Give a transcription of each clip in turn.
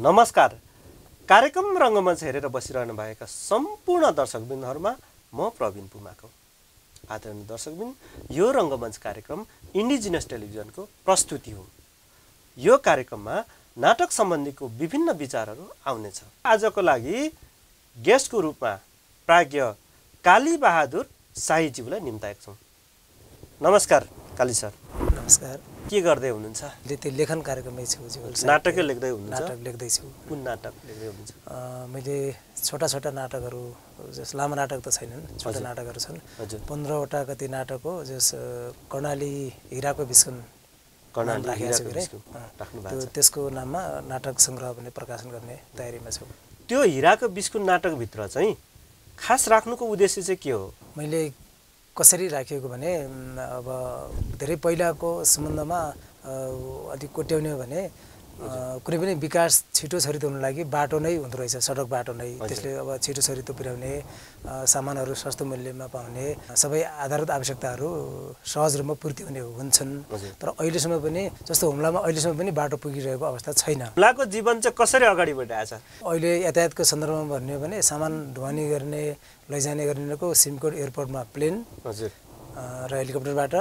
नमस्कार। कार्यक्रम रंगमञ्च हेरेर बसिरहनु भएका सम्पूर्ण दर्शकबिन्दुहरुमा म प्रवीण पुमाको आदरणीय दर्शकबिन, यो रंगमञ्च कार्यक्रम इन्डिजिनस टेलिभिजनको प्रस्तुति हो। यो कार्यक्रममा नाटक सम्बन्धीको विभिन्न विचारहरू आउनेछ। आजको लागि गेस्टको रूपमा प्राज्ञ काली बहादुर शाहीज्यूलाई निम्ताएका छौं। नमस्कार काली सर। नमस्कार। के गर्दै हुनुहुन्छ? त्यो लेखन कार्यक्रममै छु। नाटक लेख्दै हुनुहुन्छ? नाटक लेख्दै छु। कुन नाटक लेख्दै हुनुहुन्छ? मैले छोटा नाटकहरू, जस लामो नाटक त छैनन्, छोटा नाटकहरू छन्। 15 वटा कति नाटक हो, जस कर्णाली हिराको बिस्कुन त्यसको नाममा नाटक संग्रह भने प्रकाशन गर्ने तयारीमा छु। त्यो हिराको बिस्कुन नाटक भित्र चाहिँ खास राख्नुको उद्देश्य चाहिँ के हो? मैले कसरी राखेको भने, अब धेरै पहिलाको सम्बन्धमा अलि कोट्याउने भने कुनै पनि विकास छिटो छरितो हुन लागि बाटो नै हुँदो रहेछ, सडक बाटो नै। त्यसले अब छिटो छरितो पुर्याउने, सामानहरू सस्तो मूल्यमा पाउने, सबै आधारभूत आवश्यकताहरू सहज रूपमा पूर्ति हुन्छन्। तर अहिलेसम्म पनि जस्तो हुम्लामा अहिलेसम्म पनि बाटो पुगिरहेको अवस्था छैन। हुम्लाको जीवन चाहिँ कसरी अगाडि बढिरहेछ? अहिले यातायातको सन्दर्भमा भन्ने भने सामान ढुवानी गर्ने, लैजाने गर्नेको सिमकोट एयरपोर्टमा प्लेन र हेलिकप्टरबाट,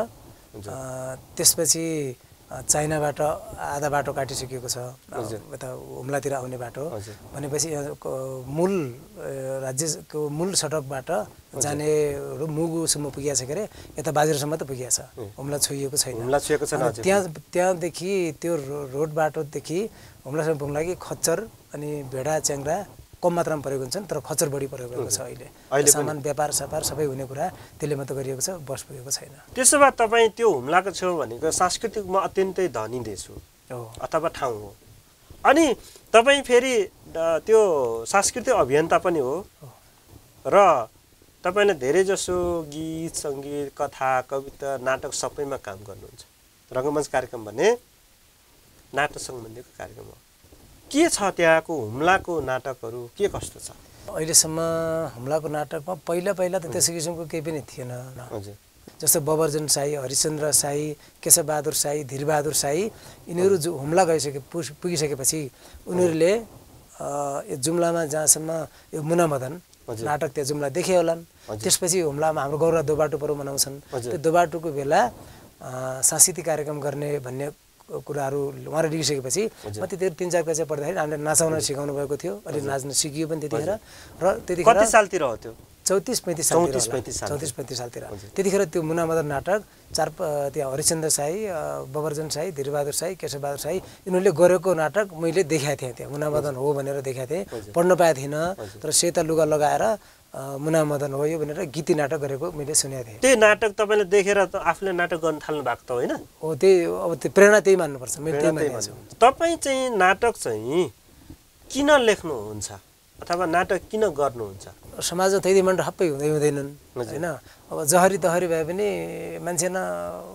त्यसपछि चाइनाबाट आधा बाटो काटिसकिएको छ, यता हुम्लातिर आउने बाटो भनेपछि मूल राज्यको मूल सडकबाट जानेहरू मुगुसम्म पुगेको छ के अरे, यता बाजुरासम्म त पुगेको छ, हुम्ला छोइएको छैन। त्यहाँदेखि त्यो रोड बाटोदेखि हुम्लासम्म पुग्न लागि खच्चर अनि भेडा च्याङ्ग्रा कम मात्रामा प्रयोग हुन्छन्, तर खच्चर बढी प्रयोग गरेको छ। अहिले सामान व्यापार सपार सबै हुने कुरा त्यसले मात्र गरिएको छ, बस पुगेको छैन। त्यसो भए तपाईँ त्यो हुम्लाको छेउ भनेको सांस्कृतिकमा अत्यन्तै धनी देश हो अथवा ठाउँ हो, अनि तपाईँ फेरि त्यो सांस्कृतिक अभियन्ता पनि हो र तपाईँले धेरै जसो गीत सङ्गीत कथा कविता नाटक सबैमा काम गर्नुहुन्छ। रङ्गमञ्च कार्यक्रम भने नाटक सम्बन्धीको कार्यक्रम हो। के छ त्यहाँको हुम्लाको नाटकहरू, के कस्तो छ? अहिलेसम्म हुम्लाको नाटकमा पहिला त त्यस्तो किसिमको केही पनि थिएन। जस्तो बबर्जन शाही, हरिश्चन्द्र शाही, केशवबहादुर शाही, धीरबहादुर शाही, यिनीहरू जो हुम्ला पुगिसकेपछि उनीहरूले जुम्लामा जहाँसम्म यो मुनामदन नाटक त्यहाँ जुम्ला देखे होलान्। त्यसपछि हुम्लामा हाम्रो गौरव दोबाटो पर्व मनाउँछन्। त्यो दोबाटोको बेला सांस्कृतिक कार्यक्रम गर्ने भन्ने कुराहरू उहाँले लिइसकेपछि म त्यतिखेर 3-4 कक्षा पढ्दाखेरि हामीले नाचाउन सिकाउनु भएको थियो। अलि नाच्न सिकियो पनि त्यतिखेर। र त्यतिखेर कति सालतिर हो त्यो? 34-35 सालतिर। त्यतिखेर त्यो मुनामदन नाटक त्यहाँ हरिश्चन्द्र शाही, बबर्जन शाही, धीरबहादुर शाही, केशवबहादुर शाही यिनीहरूले गरेको नाटक मैले देखाएको थिएँ। त्यहाँ मुनामदन हो भनेर देखाएको थिएँ, पढ्न पाएको थिइनँ। तर सेता लुगा लगाएर मुनामदन हो यो भनेर गीती नाटक गरेको मैले सुनेको थिएँ। त्यही नाटक तपाईँले देखेर त आफूले नाटक गर्न थाल्नु भएको त होइन? हो, त्यही अब त्यो प्रेरणा त्यही मान्नुपर्छ। मैले त्यही मानेको छु। तपाईँ चाहिँ नाटक चाहिँ किन लेख्नुहुन्छ अथवा नाटक किन गर्नुहुन्छ? समाजमा त्यही मन हप्पै हुँदैनन् होइन। अब जहरी तहरी भए पनि मान्छे न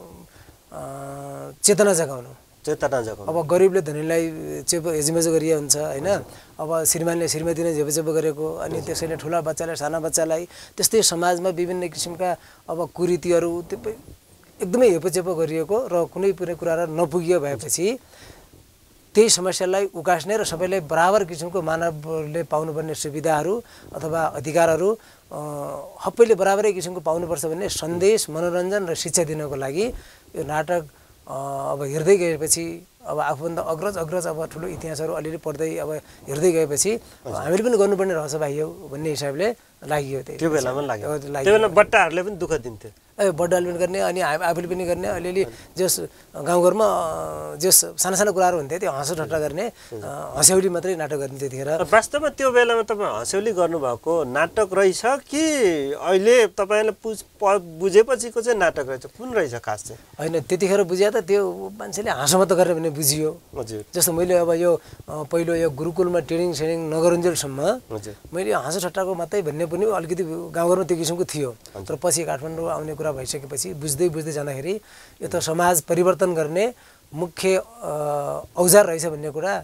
चेतना जगाउनु। अब गरिबले धनीलाई हेजिमेजो गरिए हुन्छ होइन। अब श्रीमानले श्रीमतीले झेपझेप गरेको, अनि त्यसैले ठुला बच्चालाई साना बच्चालाई त्यस्तै समाजमा विभिन्न किसिमका अब कुरीतिहरू एकदमै हेपचेप गरिएको र कुनै पनि कुरा नपुगियो भएपछि त्यही समस्यालाई उकास्ने र सबैलाई बराबर किसिमको मानवले पाउनुपर्ने सुविधाहरू अथवा अधिकारहरू सबैले बराबरै किसिमको पाउनुपर्छ भन्ने सन्देश, मनोरञ्जन र शिक्षा दिनको लागि यो नाटक अब हेर्दै गएपछि, अब आफूभन्दा अग्रज अब ठुलो इतिहासहरू अलिअलि पढ्दै अब हेर्दै गएपछि हामीले पनि गर्नुपर्ने रहछ भाइ हो भन्ने हिसाबले लाग्यो। त्यो बेलामा लाग्यो। त्यो बेला बट्टाहरूले पनि दुःख दिन्थ्यो। बड्डाले पनि गर्ने, अनि आफूले पनि गर्ने। अलिअलि जस गाउँघरमा जस साना कुराहरू हुन्थे त्यो हाँसो ठट्टा गर्ने, हँस्यौली मात्रै नाटक गर्ने त्यतिखेर। वास्तवमा त्यो बेलामा तपाईँ हँस्यौली गर्नुभएको नाटक रहेछ कि अहिले तपाईँले बुझेपछिको चाहिँ नाटक रहेछ? कुन रहेछ खास चाहिँ? होइन, त्यतिखेर बुझ्या त त्यो मान्छेले हाँसो मात्र गरेर भने बुझियो। जस्तो मैले अब यो पहिलो यो गुरुकुलमा ट्रेनिङ नगरुन्जेलसम्म मैले हाँसो ठट्टाको मात्रै भन्ने पनि अलिकति गाउँघरमा त्यो किसिमको थियो। तर पछि काठमाडौँ आउने कुरा भइसकेपछि बुझ्दै जाँदाखेरि यो त समाज परिवर्तन गर्ने मुख्य औजार रहेछ भन्ने कुरा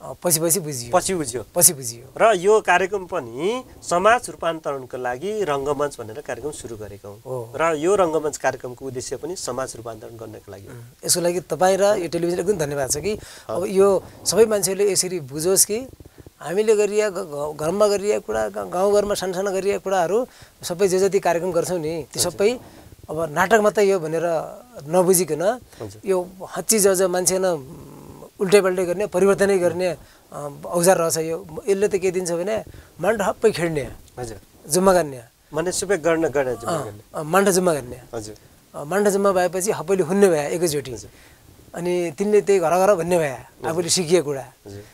पछि बुझियो पछि बुझियो र यो कार्यक्रम पनि समाज रूपान्तरणको लागि रङ्गमञ्च भनेर कार्यक्रम सुरु गरेको हो र यो रङ्गमञ्च कार्यक्रमको उद्देश्य पनि समाज रूपान्तरण गर्नको लागि हो। यसको लागि तपाईँ र यो टेलिभिजन एकदम धन्यवाद छ कि अब यो सबै मान्छेहरूले यसरी बुझोस् कि हामीले गरिएका घरमा गरिएका कुरा गाउँघरमा सानो गरिएका कुराहरू सबै जे जति कार्यक्रम गर्छौँ नि त्यो सबै अब नाटक मात्रै हो भनेर नबुझिकन यो हच्ची ज मान्छे न उल्टै पल्टै गर्ने परिवर्तनै गर्ने औजार रहेछ यो। यसले त के दिन्छ भने मान्ड हप्पै खेड्ने हजुर जुम्मा गर्ने माने सुबे गर्न मान्ड जुम्मा गर्ने हजुर मान्ड जुम्मा भएपछि हप्पैले हुन्ने भए एकैचोटि अनि तिनले त्यही घर भन्ने भए आफूले सिकिएको कुरा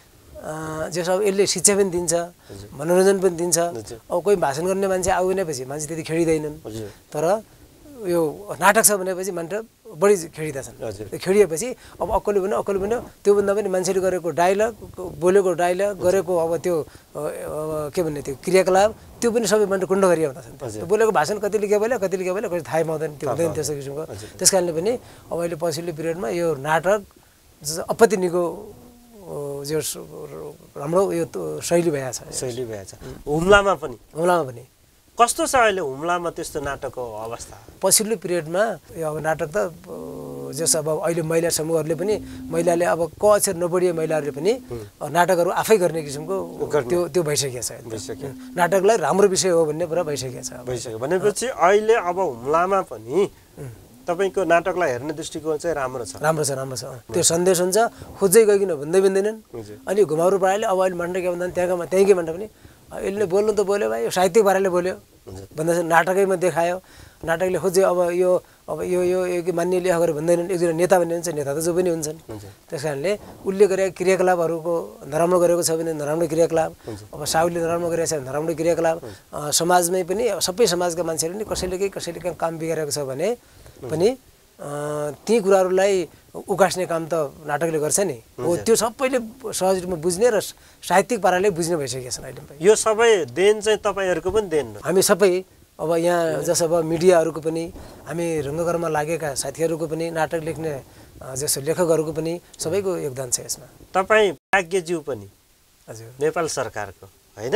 जस अब यसले शिक्षा पनि दिन्छ मनोरञ्जन पनि दिन्छ। अब कोही भाषण गर्ने मान्छे आउ भनेपछि मान्छे त्यति खेडिँदैनन् तर यो नाटक छ भनेपछि मान्छे बढी खेडिँदा छन्। त्यो खेडिएपछि अब अक्कले भन्यो त्योभन्दा पनि मान्छेले गरेको डायलग बोलेको डायलग गरेको अब त्यो के भन्ने त्यो क्रियाकलाप त्यो पनि सबै मान्छे कुण्ड गरी आउँदा छन्। त्यो बोलेको भाषण कति लिखे बोल्यो कति थाहै पाउँदैन त्यो हुँदैन त्यस्तो किसिमको। त्यस कारणले पनि अब अहिले पछिल्लो पिरियडमा यो नाटक अपति निको जो राम्रो यो शैली भएछ हुम्लामा पनि कस्तो छ अहिले हुम्लामा त्यस्तो नाटकको अवस्था? पछिल्लो पिरियडमा यो अब नाटक त जस अब अहिले महिला समूहहरूले पनि महिलाले अब क अक्षर नबढिए महिलाहरूले पनि नाटकहरू आफै गर्ने किसिमको त्यो भइसकेको छ। नाटकलाई राम्रो विषय हो भन्ने कुरा भइसकेको छ। भनेपछि अहिले अब हुम्लामा पनि तपाईको नाटकलाई हेर्ने दृष्टिकोण चाहिँ राम्रो छ। त्यो सन्देश हुन्छ खोज्दै गइकिन भन्दैनन् अनि घुमाउरो पाराले अब अहिले मान्ड के भन्दा त्यहीँकै मान्ड पनि यसले बोल्नु त बोल्यो भाइ साहित्यिक पाराले बोल्यो भन्दा नाटकैमा देखायो। नाटकले खोज्यो अब यो मान्य लेख गरेर भन्दैनन् एकजना नेता भन्ने हुन्छ नेता त जो पनि हुन्छन्। त्यस कारणले उसले गरेका क्रियाकलापहरूको नराम्रो गरेको छ भने नराम्रो क्रियाकलाप अब साहुले नराम्रो गरेको छ भने नराम्रो क्रियाकलाप समाजमै पनि सबै समाजका मान्छेहरूले नि कसैले कहीँ काम बिगारेको छ भने पनि ती कुराहरूलाई उकास्ने काम त नाटकले गर्छ नि हो। त्यो सबैले सहज रूपमा बुझ्ने र साहित्यिक पाराले बुझ्ने भइसकेको छ अहिले। यो सबै देन चाहिँ तपाईँहरूको पनि देन हो। हामी सबै अब यहाँ जस अब मिडियाहरूको पनि हामी रङ्गकर्ममा लागेका साथीहरूको पनि नाटक लेख्ने जस्तो लेखकहरूको पनि सबैको योगदान छ यसमा। तपाईँ प्राज्ञज्यू पनि हजुर नेपाल सरकारको होइन?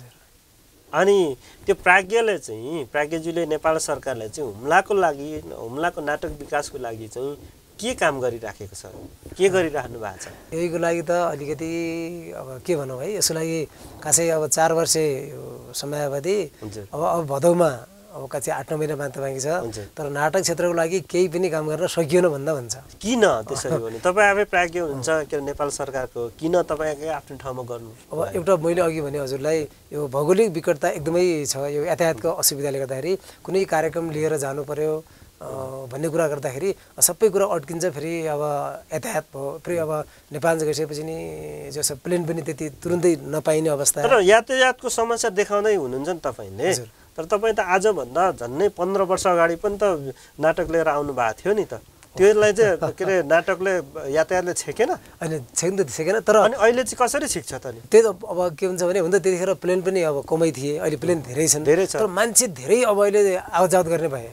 अनि त्यो प्राज्ञज्यूले नेपाल सरकारले चाहिँ हुम्लाको नाटक विकासको लागि चाहिँ के काम गरिराखेको छ, के गरिराख्नु भएको छ? यहीको लागि त अलिकति अब के भनौँ है, यसको लागि खासै अब 4 वर्ष समयावधि अब भदौमा अब कति 8-9 महिना मात्र बाँकी छ। तर नाटक क्षेत्रको लागि केही पनि काम गर्न सकिएन भन्दा भन्छ। किन त्यसरी भने तपाईँ आफै प्राज्ञ हुन्छ के नेपाल सरकारको, किन तपाईँकै आफ्नो ठाउँमा गर्नु? अब एउटा मैले अघि भने हजुरलाई यो भौगोलिक विकटता एकदमै छ। यो यातायातको असुविधाले गर्दाखेरि कुनै कार्यक्रम लिएर जानु पर्यो भन्ने कुरा गर्दाखेरि सबै कुरा अड्किन्छ। फेरि अब यातायात भयो, फेरि अब नेपाल गइसकेपछि नि जस प्लेन पनि त्यति तुरुन्तै नपाइने अवस्था। तर यातायातको समस्या देखाउँदै हुनुहुन्छ नि तपाईँले। तर तपाईँ त आजभन्दा झन्नै 15 वर्ष अगाडि पनि त नाटक लिएर आउनु भएको थियो नि त। त्यसलाई चाहिँ के अरे नाटकले यातायातले छेकेन? होइन छेकेन। तर अनि अहिले चाहिँ कसरी छिक्छ त नि? त्यही त अब के हुन्छ भने हुन त त्यतिखेर प्लेन पनि अब कमै थिए, अहिले प्लेन धेरै छन्। तर मान्छे धेरै अब अहिले आवत जावत गर्ने भए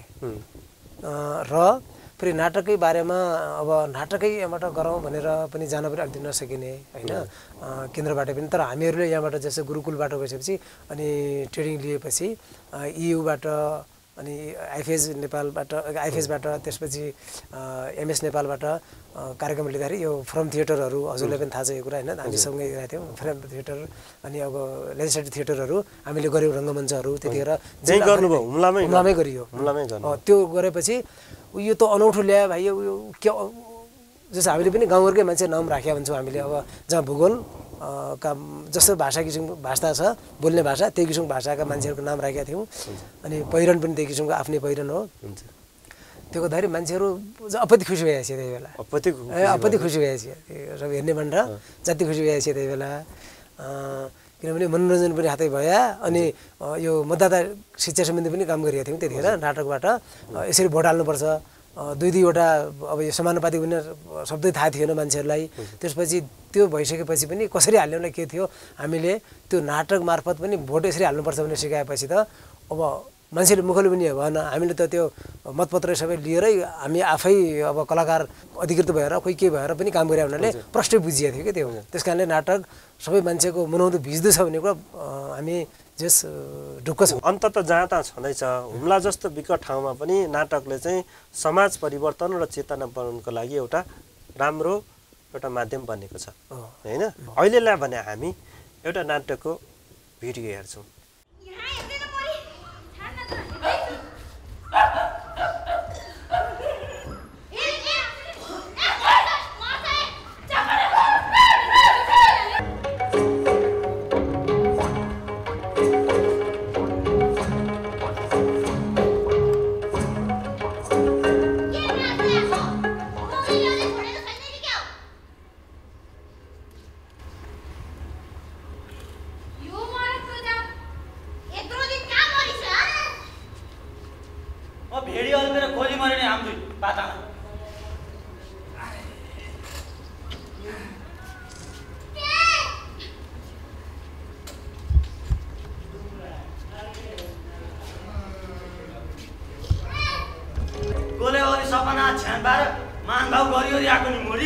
र फेरि नाटकै बारेमा अब नाटकै यहाँबाट गरौँ भनेर पनि जान पनि अलिक नसकिने होइन केन्द्रबाट पनि। तर हामीहरूले यहाँबाट जस्तो गुरुकुलबाट गइसकेपछि अनि ट्रेनिङ लिएपछि इयुबाट अनि आइफएसबाट त्यसपछि एमएस नेपालबाट कार्यक्रम लिँदाखेरि यो फ्रम थिएटरहरू हजुरलाई पनि थाहा छ यो कुरा होइन, हामी सँगै गएका थियौँ। फ्रम थिएटर अनि अब लेजिस्लेटिभ थिएटरहरू हामीले गऱ्यौँ, रङ्गमञ्चहरू त्यतिखेर हुम्लामै गरियो। त्यो गरेपछि यो त अनौठो ल्यायो भाइ, यो के जस्तो हामीले पनि गाउँघरकै मान्छे नाम राखेका हुन्छौँ हामीले। अब जहाँ भूगोल का जस्तो भाषा छ बोल्ने भाषा त्यही किसिमको भाषाका मान्छेहरूको नाम राखेका थियौँ। अनि पहिरन पनि त्यही किसिमको आफ्नै पहिरन हो। त्यो गर्दाखेरि मान्छेहरू अपति खुसी भइरहेको थियो त्यही बेला, अपति खुसी भइरहेको थियो। सब हेर्ने भनेर जति खुसी भइरहेको थियो त्यही बेला, किनभने मनोरञ्जन पनि हातै भयो। अनि यो मतदाता शिक्षा सम्बन्धी पनि काम गरिरहेको थियौँ त्यतिखेर नाटकबाट। यसरी भोट हाल्नुपर्छ, 2-2वटा अब यो समानुपातिक भन्ने शब्दै थाहा थिएन मान्छेहरूलाई। त्यसपछि त्यो भइसकेपछि पनि कसरी हाल्नेलाई के थियो, हामीले त्यो नाटक मार्फत पनि भोट यसरी हाल्नुपर्छ भनेर सिकाएपछि त अब मान्छेले मुखले पनि भएन हामीले त त्यो मतपत्र सबै लिएरै हामी आफै अब कलाकार अधिकृत भएर कोही के भएर पनि काम गरे हुनाले प्रष्टै बुझिएको थियो कि त्यो त्यस कारणले नाटक सबै मान्छेको मुनाउँदो भिज्दछ भन्ने कुरा हामी जस ढुक्क छौँ। अन्तत जहाँ तहाँ छँदैछ हुम्ला जस्तो विकट ठाउँमा पनि नाटकले चाहिँ समाज परिवर्तन र चेतना बनाउनको लागि एउटा राम्रो एउटा माध्यम बनेको छ हैन। अहिलेलाई भने हामी एउटा नाटकको भिडियो हेर्छौँ। सपना छ्यानबार मानभाव गरियो आएको नि मोरी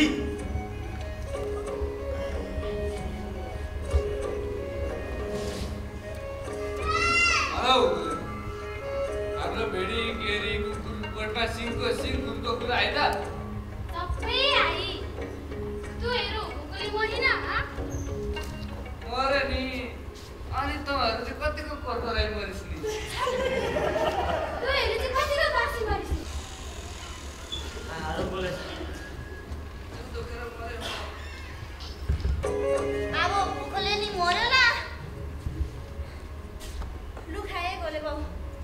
हाम्रो भेडी केरी कुकुरकोटमा सिङको सिङ गुरको कुरा आइ त सबै आइ तु हेरौ भुकली मोरी न मरे नि अनि तँहरु चाहिँ कतिको पर्खराइ मरिस नि तु हेरौ चाहिँ कतिको बासी मरिस बोले अब भुकले नि मर्यो ल लु खाए गोले बाउ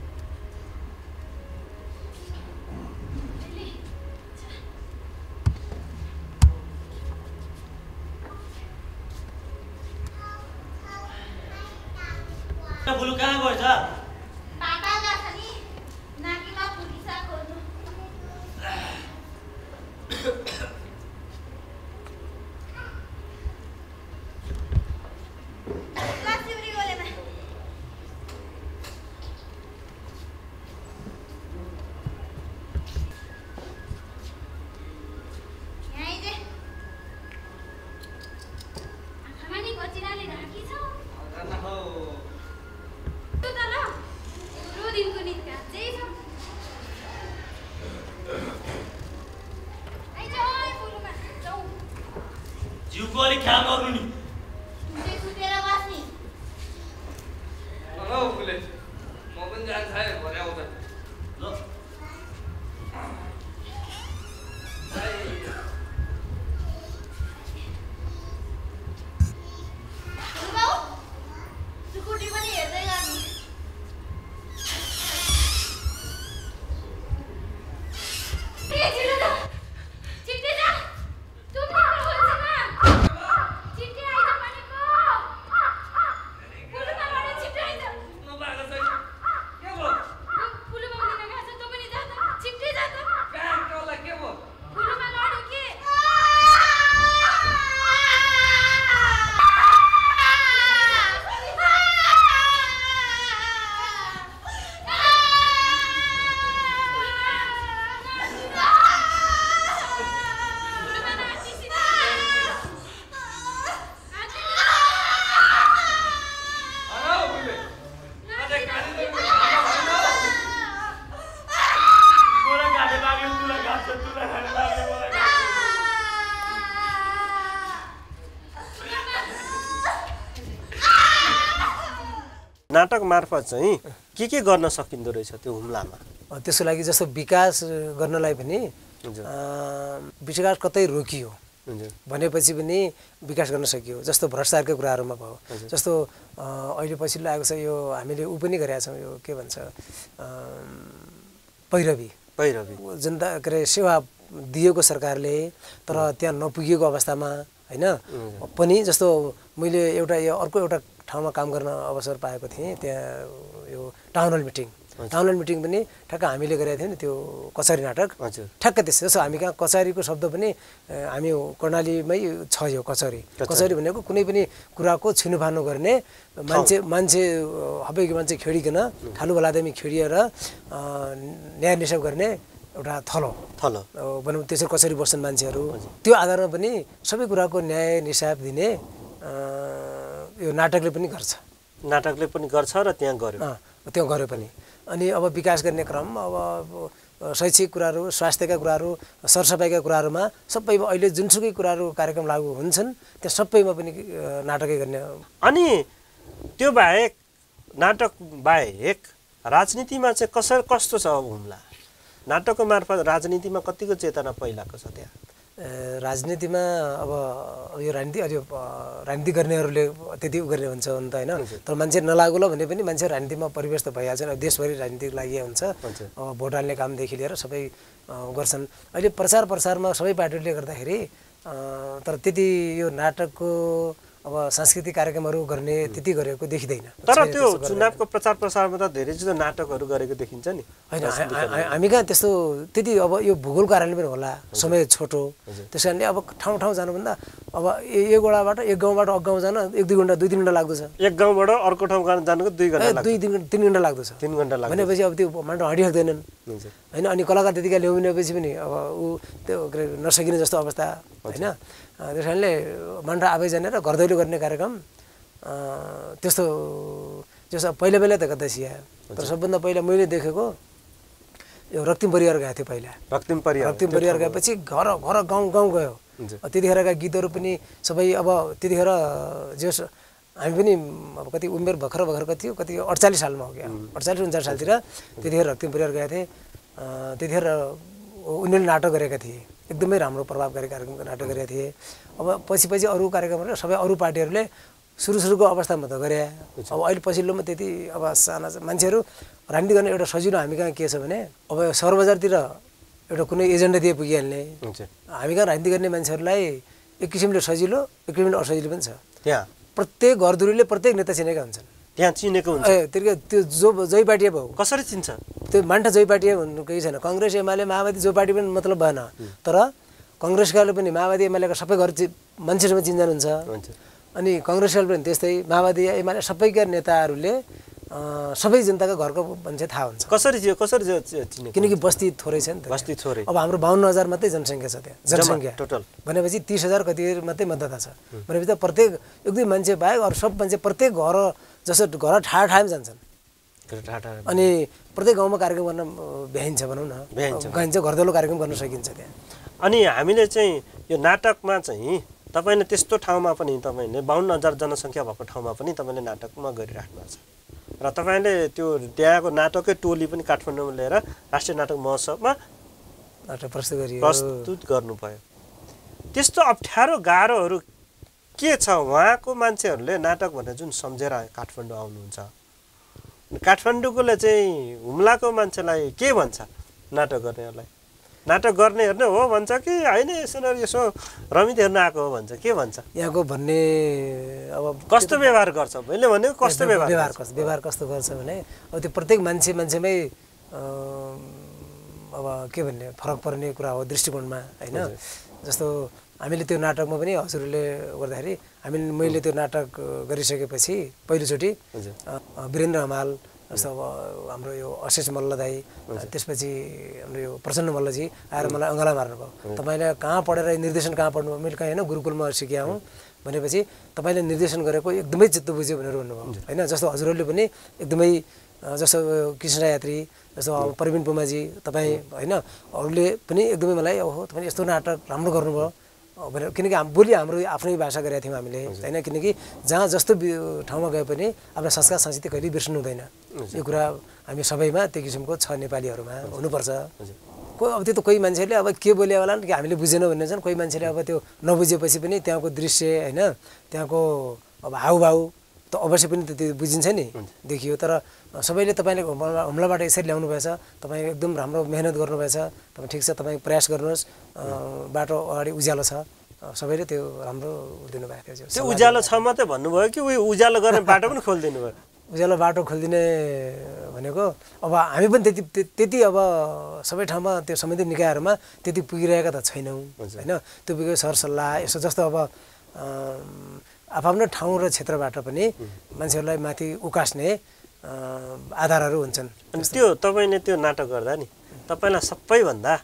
बुलु कहाँ गएछ पाटा गछ नि नाकीमा पुलिसा खोज्नु लासिउरी गोलेमा यहाँ जे आँखामा नि गचिराले ढाकी छ तँ त ल पुरो दिनको निद काँचै छ आइज ओइ पुरुमा जाऊ जिउको अलिक ख्याल गर्नु नि तुझे सुतेर बस्नी हलो फुले म पनि जान्छ है भरे आउँछ ल बाउ स्कुटी पनि हेर्दै गर्नु ए छिटो जा छिटो जा तँ पनि बोल्छ न छिटो आइज भनेको पुलुमा भने छिटो आइज म भागो छैन के भयो पुलुमा उनी नगाछ तँ पनि जा त छिटो जा त कहाँ टोला के भयो पुलुमा लड्यो के हलो फुले अझै काली दे गोरा घाटे लाग्यो तुला घाट्छ तुला घाटे लाग्यो मलाई घाट्छ नाटक मार्फत चाहिँ के गर्न सकिँदो रहेछ त्यो हुम्लामा त्यसको लागि जस्तो विकास गर्नलाई पनि विकास कतै रोकियो भनेपछि पनि विकास गर्न सकियो जस्तो भ्रष्टाचारका कुराहरूमा भयो जस्तो अहिले पछिल्लो आएको छ यो हामीले ऊ पनि गरेका छौँ यो के भन्छ पैरवी जनता के अरे सेवा दिएको सरकारले तर त्यहाँ नपुगेको अवस्थामा हैन पनि जस्तो मैले एउटा यो अर्को एउटा ठाउँमा काम गर्न अवसर पाएको थिएँ त्यहाँ यो town hall meeting town hall meeting पनि ठ्याक्क हामीले गरेका थियौँ नि त्यो कचहरी नाटक ठ्याक्क त्यस्तो जस्तो हामी कहाँ कचहरीको शब्द पनि हामी कर्णालीमै छ यो कचहरी भनेको कुनै पनि कुराको छिनुफानु गर्ने मान्छे हबेको मान्छे खेडिकन ठालु बलादेमी खेडिएर न्याय निसाब गर्ने एउटा थलो भनौँ त्यसरी कसरी बस्छन् मान्छेहरू त्यो आधारमा पनि सबै कुराको न्याय निसाब दिने यो नाटकले पनि गर्छ र त्यहाँ गर्यो पनि अनि अब विकास गर्ने क्रम अब शैक्षिक कुराहरू स्वास्थ्यका कुराहरू सरसफाइका कुराहरूमा सबैमा अहिले जुनसुकै कुराहरू कार्यक्रम लागू हुन्छन् त्यो सबैमा पनि नाटकै गर्ने अनि त्यो बाहेक नाटक बाहेक राजनीतिमा चाहिँ कस्तो छ हुम्ला नाटकको मार्फत राजनीतिमा कतिको चेतना पहिलाको छ त्यहाँ राजनीतिमा अब यो राजनीति गर्नेहरूले त्यति गर्ने हुन्छ नि त होइन तर मान्छे नलागुला भने पनि मान्छे राजनीतिमा परिवेश त भइहाल्छ देशभरि राजनीति लागि हुन्छ अब भोट हाल्ने कामदेखि लिएर सबै गर्छन् अहिले प्रचारमा सबै पार्टीहरूले गर्दाखेरि तर त्यति यो नाटकको अब सांस्कृतिक कार्यक्रमहरू गर्ने त्यति गरेको देखिँदैन तर त्यो चुनावको प्रचार प्रसारमा त धेरै जस्तो नाटकहरू गरेको देखिन्छ नि होइन हामी कहाँ त्यस्तो त्यति अब यो भूगोलको कारणले पनि होला समय छोटो त्यस कारणले अब ठाउँ जानुभन्दा अब एक गाउँबाट अर्को गाउँ जान 1-2 घण्टा 2-3 घण्टा लाग्दछ एक गाउँबाट अर्को ठाउँ जानुको 2 घण्टा लाग्छ 2-3 घण्टा लाग्दछ 3 घण्टा लाग्छ भनेपछि अब त्यो मान्छे हटिहाक्दैनन् होइन अनि कलाकार त्यतिका ल्याउनेपछि पनि अब ऊ त्यो नसकिने जस्तो अवस्था होइन त्यस कारणले मान्छे आफै जानेर घर दैलो गर्ने कार्यक्रम त्यस्तो जस्तो पहिला त गर्दा सिया तर सबभन्दा पहिला मैले देखेको यो रक्तिम परिवार गएको थियो पहिला रक्तिम परिवार गएपछि घर गाउँ गयो त्यतिखेरका गीतहरू पनि सबै अब त्यतिखेर जस हामी पनि अब कति उमेर भर्खर कति थियो कति 48 सालमा हो क्या 48-49 सालतिर त्यतिखेर रक्तिम परिवार गएको थिएँ त्यतिखेर उनीहरूले नाटक गरेका थिए एकदमै राम्रो प्रभावकारी कार्यक्रमको नाटक गरेका थिए अब पछि अरू कार्यक्रमहरू सबै अरू पार्टीहरूले सुरुको अवस्थामा त गरे अब अहिले पछिल्लोमा त्यति अब साना मान्छेहरू राजनीति गर्ने एउटा सजिलो हामी कहाँ के छ भने अब सहर बजारतिर एउटा कुनै एजेन्डा दिए पुगिहाल्ने हामी कहाँ राजनीति गर्ने मान्छेहरूलाई एक किसिमले सजिलो एक किसिमले असजिलो पनि छ त्यहाँ प्रत्येक घरधुरीले प्रत्येक नेता चिनेका हुन्छन् त्यहाँ चिनेको हुन्छ त्यो जय पार्टी भयो कसरी चिन्छ त्यो मान्छे जय पार्टी भन्नु केही छैन कांग्रेस एमाले माओवादी जो पार्टी पनि मतलब भएन तर कांग्रेसकाले पनि माओवादी एमालेका सबै घर मान्छेसँग चिन्जान हुन्छ अनि कांग्रेसकाले पनि त्यस्तै माओवादी एमाले सबैका नेताहरूले सबै जनताका घरको मान्छे थाहा हुन्छ कसरी चिने किनकि बस्ती थोरै छ नि त बस्ती थोरै अब हाम्रो 52,000 मात्रै जनसङ्ख्या छ त्यहाँ जनसङ्ख्या टोटल भनेपछि 30,000 कति मात्रै मतदाता छ भनेपछि त प्रत्येक एक दुई मान्छे बाहेक अरू सब मान्छे प्रत्येक घर जस्तो घर ठाडा जान्छन् अनि प्रत्येक गाउँमा कार्यक्रम गर्न भ्याइन्छ भनौँ न गइन्छ घरदैलो कार्यक्रम गर्न सकिन्छ त्यहाँ अनि हामीले चाहिँ यो नाटकमा चाहिँ तपाईले त्यस्तो ठाउँमा पनि तपाईले 52,000 जनसङ्ख्या भएको ठाउँमा पनि तपाईले नाटकमा गरिराख्नु भएको छ र तपाईले त्यो त्यहाँको नाटककै टोली पनि काठमाडौँमा लिएर राष्ट्रिय नाटक महोत्सवमा नाटक प्रस्तुत गर्नु भयो त्यस्तो अप्ठ्यारो गाह्रोहरू के छ उहाँको मान्छेहरूले नाटक भनेर जुन सम्झेर काठमाडौँ आउनुहुन्छ काठमाडौँकोले चाहिँ हुम्लाको मान्छेलाई के भन्छ नाटक गर्नेहरूलाई नाटक गर्नेहरूले हो भन्छ कि होइन यसो रमित हेर्न आएको हो भन्छ के भन्छ यहाँको भन्ने अब कस्तो व्यवहार गर्छ मैले भनेको कस्तो व्यवहार कस्तो गर्छ भने अब त्यो प्रत्येक मान्छेमै अब के भन्ने फरक पर्ने कुरा हो दृष्टिकोणमा होइन जस्तो हामीले त्यो नाटकमा पनि हजुरले गर्दाखेरि मैले त्यो नाटक गरिसकेपछि पहिलोचोटि वीरेन्द्र हमाल जस्तो अब हाम्रो यो अशेष मल्ल दाई त्यसपछि हाम्रो यो प्रसन्न मल्लजी आएर मलाई अङ्गाला मार्नुभयो तपाईँले कहाँ पढेर निर्देशन कहाँ पढ्नुभयो मैले कहाँ होइन गुरुकुलमा सिकेँ हुँ भनेपछि तपाईँले निर्देशन गरेको एकदमै चित्त बुझ्यो भनेर भन्नुभयो होइन जस्तो हजुरहरूले पनि एकदमै जस्तो कृष्ण यात्री जस्तो प्रवीण पुमाजी तपाईँ होइन अरूले पनि एकदमै मलाई ओहो तपाईँले यस्तो नाटक राम्रो गर्नुभयो भनेर किनकि बोली हाम्रो आफ्नै भाषा गरेका थियौँ हामीले होइन किनकि जहाँ जस्तो ठाउँमा गए पनि आफ्नो संस्कार संस्कृति कहिले बिर्सनु हुँदैन यो कुरा हामी सबैमा त्यो किसिमको छ नेपालीहरूमा हुनुपर्छ अब त्यो त कोही मान्छेले अब के बोल्यो होला कि हामीले बुझेनौँ भन्ने छन् कोही मान्छेले अब त्यो नबुझेपछि पनि त्यहाँको दृश्य होइन त्यहाँको अब हाउभाउ त अवश्य पनि त्यो बुझिन्छ नि देखियो तर सबैले तपाईँले हुम्लाबाट यसरी ल्याउनु भएछ तपाईँ एकदम राम्रो मेहनत गर्नुभएछ तपाईँ ठिक छ तपाईँ प्रयास गर्नुहोस् बाटो अगाडि उज्यालो छ सबैले त्यो राम्रो दिनुभएको थियो त्यो उज्यालो छ मात्रै भन्नुभयो कि उयो उज्यालो गर्ने बाटो पनि खोलिदिनु भयो उज्यालो बाटो खोलिदिने भनेको अब हामी पनि त्यति अब सबै ठाउँमा त्यो सम्बन्धित निकायहरूमा त्यति पुगिरहेका त छैनौँ होइन त्यो पुगेको सरसल्लाह यसो जस्तो अब आफ्नो ठाउँ र क्षेत्रबाट पनि मान्छेहरूलाई माथि उकास्ने आधारहरू हुन्छन्। अनि त्यो तपाईँले त्यो नाटक गर्दा नि तपाईँलाई सबैभन्दा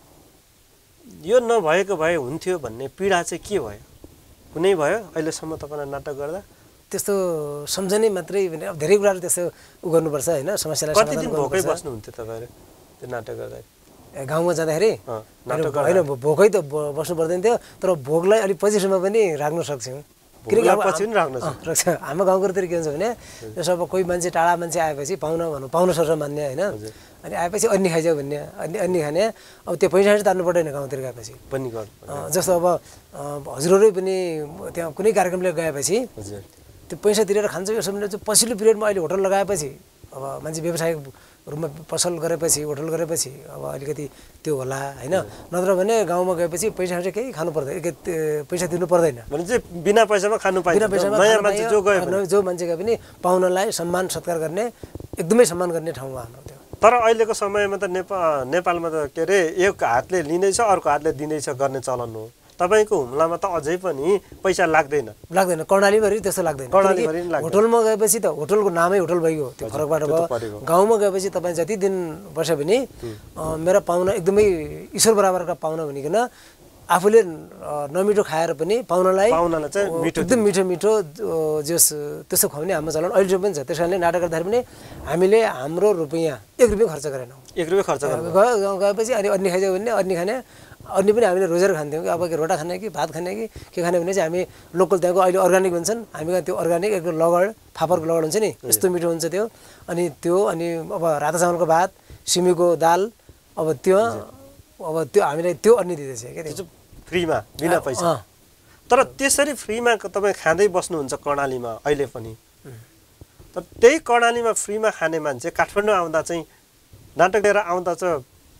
यो नभएको भए हुन्थ्यो भन्ने पीडा चाहिँ के भयो? कुनै भयो अहिलेसम्म तपाईँलाई नाटक गर्दा? त्यस्तो सम्झने मात्रै भने अब धेरै कुराहरू त्यस्तो उ गर्नुपर्छ होइन, समस्यालाई कति समाधान दिन गर्नुपर्छ। भोकै बस्नुहुन्थ्यो तपाईँहरू त्यो नाटक गर्दा? गाउँमा जाँदाखेरि नाटक होइन भोकै त बस्नु पर्दैन थियो, तर भोकलाई अलिक पछिसम्म पनि राख्न सक्छौँ। किनकि अब पछि पनि राख्न राख्छ। हाम्रो गाउँकोतिर के हुन्छ भने जस्तो अब कोही मान्छे टाढा मान्छे आएपछि पाहुना सर्छ मान्ने होइन, अनि आएपछि अन्नी खाइजाऊ भन्ने, अन्नी खाने। अब त्यो पैसा तार्नु पर्दैन गाउँतिर गएपछि पनि। जस्तो अब हजुरहरू पनि त्यहाँ कुनै कार्यक्रमले गएपछि त्यो पैसा तिरेर खान्छ। यो सबले चाहिँ पछिल्लो पिरियडमा अहिले होटल लगाएपछि अब मान्छे व्यवसायिक रूपमा पसल गरेपछि होटल गरेपछि अब अलिकति त्यो होला होइन, नत्र भने गाउँमा गएपछि पैसा चाहिँ केही खानु पर्दैन, पैसा तिर्नु पर्दैन भने चाहिँ बिना पैसामा खानु पाइन्छ। बिना पैसामा नयाँ मान्छे जो मान्छे गए पनि पाहुनालाई सम्मान सत्कार गर्ने, एकदमै सम्मान गर्ने ठाउँमा हाम्रो त्यो। तर अहिलेको समयमा त नेपालमा त के अरे एक हातले लिँदैछ अर्को हातले दिँदैछ गर्ने चलन हो। तपाईँको हुम्लामा त अझै पनि पैसा लाग्दैन? कर्णालीभरि त्यस्तो लाग्दैन। होटलमा गएपछि त होटलको नामै होटल भइगयो, त्यो फरकबाट भयो। गाउँमा गएपछि तपाईँ जति दिन बस्यो भने मेरो पाहुना एकदमै ईश्वर बराबरका पाहुना भनिकन आफूले नमिठो खाएर पनि पाहुनालाई एकदम मिठो मिठो जस त्यस्तो खुवाउने हाम्रो चलन अहिलेसम्म पनि छ। त्यस कारणले नाटक गर्दाखेरि पनि हामीले हाम्रो रुपियाँ 1 रुपियाँ खर्च गरेनौँ। 1 रुपियाँ खर्च गएपछि अनि अन्नी खाइजायो भने अन्नी खाने, अन्य पनि हामीले रोजेर खान्थ्यौँ कि अब के रोटा खाने कि भात खाने कि के खाने भने चाहिँ हामी लोकल त्यहाँको अहिले अर्ग्यानिक भन्छन्, हामी त्यो अर्ग्यानिक एकदम लगड फापरको लगड हुन्छ नि, यस्तो मिठो हुन्छ त्यो। अनि अब रातो चामलको भात, सिमीको दाल, अब त्यो हामीले त्यो अन्नी दिँदैछ क्या फ्रीमा बिना पैसा। तर त्यसरी फ्रीमा तपाईँ खाँदै बस्नुहुन्छ कर्णालीमा अहिले पनि। तर त्यही कर्णालीमा फ्रीमा खाने मान्छे काठमाडौँ आउँदा चाहिँ नाटक लिएर आउँदा चाहिँ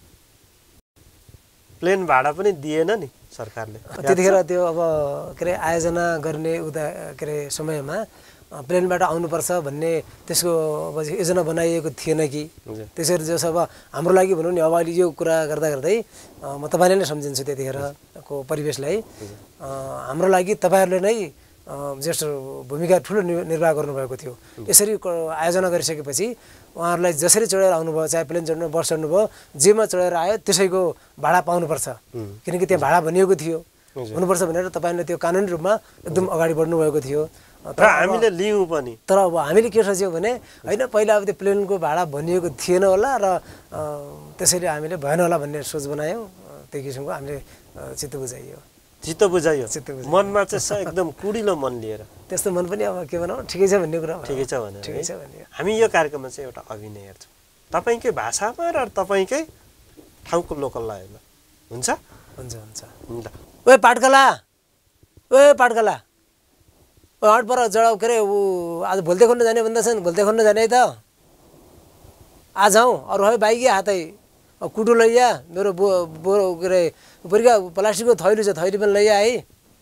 प्लेन भाडा पनि दिएन नि सरकारले। त्यतिखेर त्यो अब के अरे आयोजना गर्ने के अरे समयमा प्लेनबाट आउनुपर्छ भन्ने त्यसको अब योजना बनाइएको थिएन कि। त्यसरी जस अब हाम्रो लागि भनौँ नि, अब अहिले यो कुरा गर्दा गर्दै म तपाईँले नै सम्झिन्छु त्यतिखेरको परिवेशलाई। हाम्रो लागि तपाईँहरूले नै जस्तो भूमिका ठुलो निर्वाह गर्नुभएको थियो। यसरी आयोजना गरिसकेपछि उहाँहरूलाई जसरी चढेर आउनुभयो, चाहे प्लेन चढ्नु बस चढ्नुभयो, जेमा चढेर आयो त्यसैको भाडा पाउनुपर्छ, किनकि त्यहाँ भाडा भनिएको थियो हुनुपर्छ भनेर तपाईँले त्यो कानुनी रूपमा एकदम अगाडि बढ्नुभएको थियो। तर हामीले लियौँ पनि। तर अब हामीले के सोच्यौँ भने होइन, पहिला अब त्यो प्लेनको भाडा भनिएको थिएन होला र त्यसैले हामीले भएन होला भन्ने सोच बनायौँ। त्यो किसिमको हामीले चित्त बुझाइयो मनमा चाहिँ एकदम कुडिलो मन लिएर। त्यस्तो मन पनि अब के भनौँ, ठिकै छ भन्ने कुरा, ठिकै छ भने हामी यो कार्यक्रममा चाहिँ एउटा अभिनय हेर्छौँ तपाईँकै भाषामा र तपाईँकै ठाउँको लोकल लाइनमा। हुन्छ हुन्छ हुन्छ ओए पाठकला, ओए पाठकला, ओ हट पर जडा के अरे आज भोल्ते खोल्न जाने भन्दैछन्, भोल्ते खोल्न जाने है त आज हौ। अरू है बाइक हातै कुटो लैया, मेरो बोरो के अरे उपरिका प्लास्टिकको थैली छ, थैली पनि लैया है।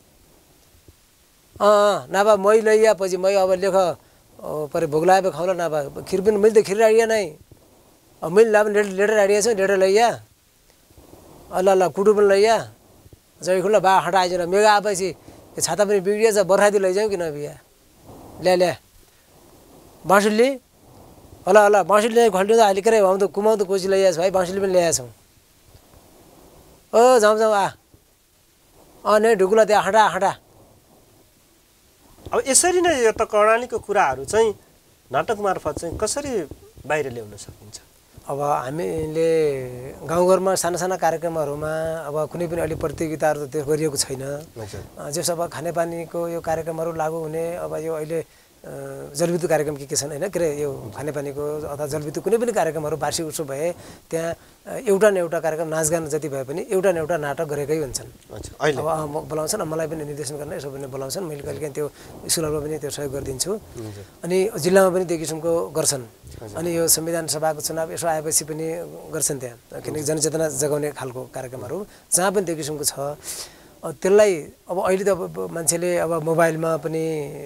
नभए मै लैया, पछि मै अब लेख परे भोग लगाए खाउला, नभए खिर पनि मैले त खिर राडिया नै, अब मैले ला पनि लेटर राडिया छ, लेटर लैया। ल कुटो पनि लैया, जय खुल्ला बा हटा आइज मेगा आएपछि छाता पनि बिग्रिएछ, बर्खादी लैजाउँ कि नबिया। ल्या बाँसुली, होला बाँसुली ल्याए खल्टिँदा अहिले के अरे त कुमाउँ त कोसी ल्याएछ भाइ, बाँसुली पनि ल्याएका छौँ। ओ जाउँ नै ढुकुला त्यहाँ हटा। अब यसरी नै यो त कर्णालीको कुराहरू चाहिँ नाटक मार्फत चाहिँ कसरी बाहिर ल्याउन सकिन्छ? अब हामीले गाउँघरमा साना साना कार्यक्रमहरूमा अब कुनै पनि अहिले प्रतियोगिताहरू त त्यो गरिएको छैन। जस अब खानेपानीको यो कार्यक्रमहरू लागू हुने, अब यो अहिले जलविद्युत कार्यक्रम के छन् होइन, के अरे यो खानेपानीको अथवा जलविद्युत कुनै पनि कार्यक्रमहरू वार्षिक उत्सव भए त्यहाँ एउटा न एउटा कार्यक्रम नाचगान जति भए पनि एउटा न एउटा नाटक गरेकै हुन्छन्। अब बोलाउँछन्, मलाई पनि निर्देशन गर्न यसो पनि बोलाउँछन्, मैले कहिलेकाहीँ त्यो स्कुलहरूमा पनि त्यो सहयोग गरिदिन्छु। अनि जिल्लामा पनि त्यो किसिमको गर्छन्। अनि यो संविधान सभाको चुनाव यसो आएपछि पनि गर्छन् त्यहाँ, किनकि जनचेतना जगाउने खालको कार्यक्रमहरू जहाँ पनि त्यो किसिमको छ। त्यसलाई अब अहिले त अब मान्छेले अब मोबाइलमा पनि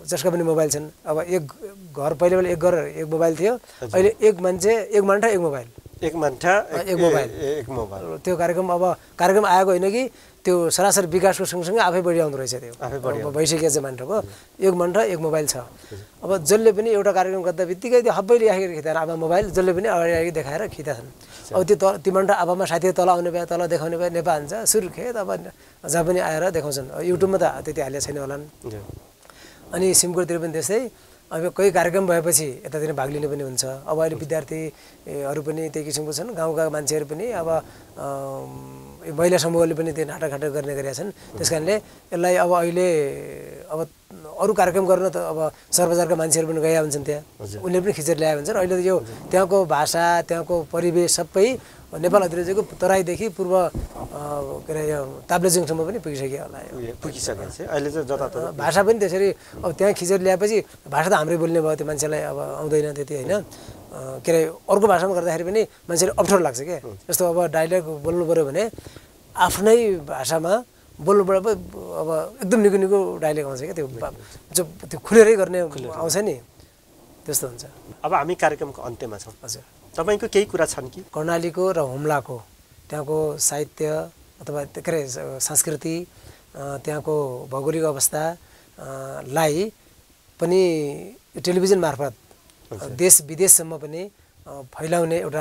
जसका पनि मोबाइल छन् अब एक घर पहिले एक घर एक मोबाइल थियो अहिले एक मान्छे एक मन्ठा एक मोबाइल एक मन्ठा एक मोबाइल एक मोबाइल त्यो कार्यक्रम अब कार्यक्रम आएको होइन कि त्यो सरासर विकासको सँगसँगै आफै बढी आउँदो रहेछ त्यो अब भइसकेको छ मान्छेको एक मन्ठा एक मोबाइल छ अब जसले पनि एउटा कार्यक्रम गर्दा बित्तिकै त्यो हब्बैले राखेर खिचाएर अब मोबाइल जसले पनि अगाडि देखाएर खिचाछन् अब त्यो ती मन्ठा आबामा साथीहरू तल आउने भए तल देखाउने भए नेपाल हुन्छ सुर्खेत अब जहाँ पनि आएर देखाउँछन् युट्युबमा त त्यति हालेको छैन होला अनि सिमकोटतिर पनि त्यस्तै अब कोही कार्यक्रम भएपछि यतातिर भाग लिने पनि हुन्छ अब अहिले विद्यार्थीहरू पनि त्यही किसिमको छन् गाउँका मान्छेहरू पनि अब महिला समूहले पनि त्यो नाटक गर्ने गरेका छन् त्यस कारणले यसलाई अब अहिले अब अरू कार्यक्रम गर्न त अब सहर बजारका मान्छेहरू पनि गएका हुन्छन् त्यहाँ उनीहरूले पनि खिचेर ल्याएको हुन्छ र अहिले यो त्यहाँको भाषा त्यहाँको परिवेश सबै नेपाल अधिराज्यको तराईदेखि पूर्व के अरे यो ताप्लेजुङसम्म पनि पुगिसक्यो होला पुगिसकेको छ अहिले चाहिँ जताततै भाषा पनि त्यसरी अब त्यहाँ खिचेर ल्याएपछि भाषा त हाम्रै बोल्ने भयो त्यो मान्छेलाई अब आउँदैन त्यति होइन के अरे अर्को भाषामा गर्दाखेरि पनि मान्छेले अप्ठ्यारो लाग्छ क्या जस्तो अब डाइलग बोल्नु पऱ्यो भने आफ्नै भाषामा बोल्नुबाट अब एकदम निको निको डाइलग आउँछ क्या त्यो खुलेरै गर्ने आउँछ नि त्यस्तो हुन्छ अब हामी कार्यक्रमको अन्त्यमा छौँ हजुर तपाईँको केही कुरा छन् कि कर्णालीको र हुम्लाको त्यहाँको साहित्य अथवा के अरे संस्कृति त्यहाँको भौगोलिक अवस्थालाई पनि टेलिभिजन मार्फत देश विदेशसम्म पनि फैलाउने एउटा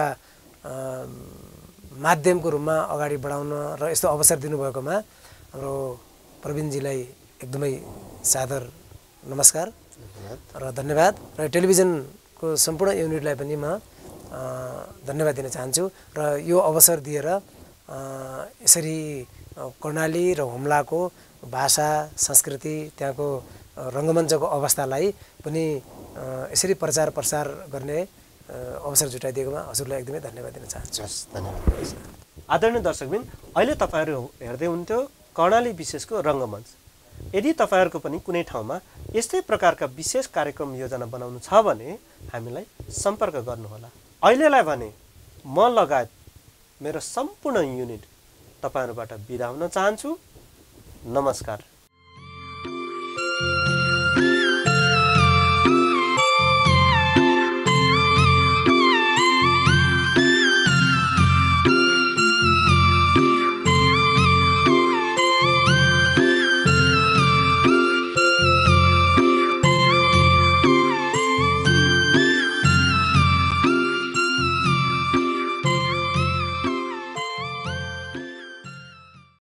माध्यमको रूपमा अगाडि बढाउन र यस्तो अवसर दिनुभएकोमा हाम्रो प्रवीणजीलाई एकदमै सादर नमस्कार र धन्यवाद र टेलिभिजनको सम्पूर्ण युनिटलाई पनि म धन्यवाद दिन चाहन्छु र यो अवसर दिएर यसरी कर्णाली र हुम्लाको भाषा संस्कृति त्यहाँको रङ्गमञ्चको अवस्थालाई पनि यसरी प्रचार प्रसार गर्ने अवसर जुटाइदिएकोमा हजुरलाई एकदमै धन्यवाद दिन चाहन्छु धन्यवाद आदरणीय दर्शकबिन अहिले तपाईँहरू हेर्दै हुन्थ्यो कर्णाली विशेषको रङ्गमञ्च यदि तपाईँहरूको पनि कुनै ठाउँमा यस्तै प्रकारका विशेष कार्यक्रम योजना बनाउनु छ भने हामीलाई सम्पर्क गर्नुहोला अहिलेलाई भने म लगायत मेरो सम्पूर्ण युनिट तपाईँहरूबाट बिदा हुन चाहन्छु नमस्कार